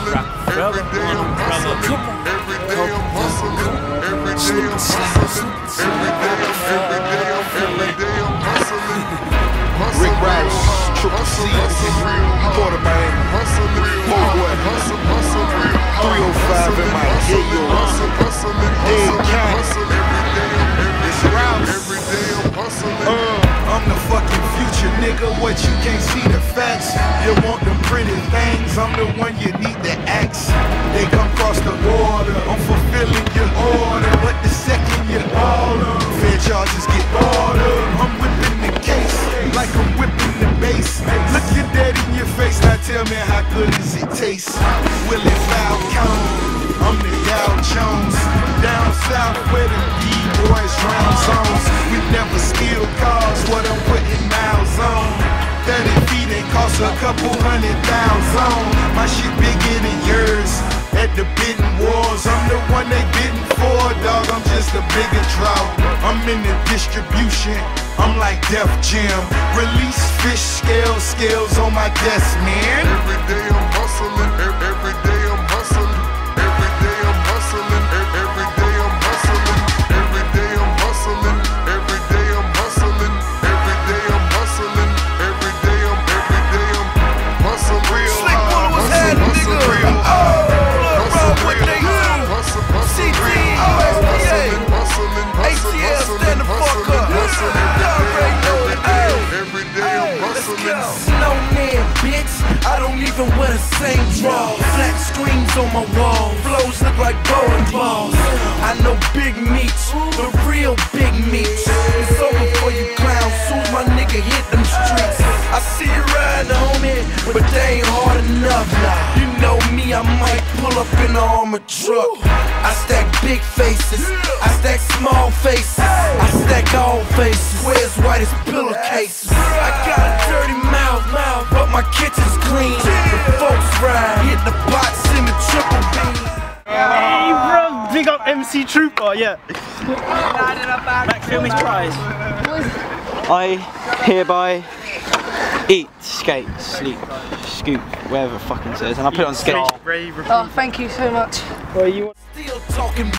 hustling. Every day I'm hustling. Every day I'm hustling. Every day I'm hustling. Every day I'm hustling. Rick Rouse, Triple C, Port of Miami, Homeboy, 305 in my Yayo, Dade County, it's Rouse. I'm the fucking future, nigga, what you can't see the facts. You want them pretty things, I'm the one you need to ask. They come cross the border, I'm fulfilling your order, but the second you order, fair charges get ordered. I'm whipping the case, like I'm whipping the bass. Look your dad in your face, now tell me how good does it taste. Willie Falcone, I'm the Dow Jones. Down south where the B-boys drown zones. We never steal cars, what I'm putting miles on. 30 feet ain't cost a couple $100,000. My shit bigger than yours. At the bidding wars, I'm the one they bidding for, dog. I'm just a bigger draw. I'm in the distribution, I'm like Def Jam. Release fish scales on my desk, man. Every day I'm hustling. Every day I'm hustling. Every day I'm hustling. Every day I'm hustling. Every day I'm hustling. Every day I'm hustling. Every day I'm hustling. Every day I'm hustling. Real hard. What's happening, nigga? Snowman, bitch, I don't even wear the same draw. Flat screens on my wall, flows look like bowling balls. I know big meats, the real big meats. It's over for you clowns, soon my nigga hit them streets. I see you riding, homie, but they ain't hard enough. You know me, I might pull up in an armored truck. I stack big faces, I stack small faces, I stack all faces, where's white as pillowcases. I got a dirty mouth, but my kitchen's clean. The folks ride, hit the box in the triple beam. Hey bro, big up MC Trooper, yeah. Max, film his prize. I hereby eat, skate, sleep, scoop, whatever fucking says, and I put it on skate. Oh, thank you so much. Well, you Still talking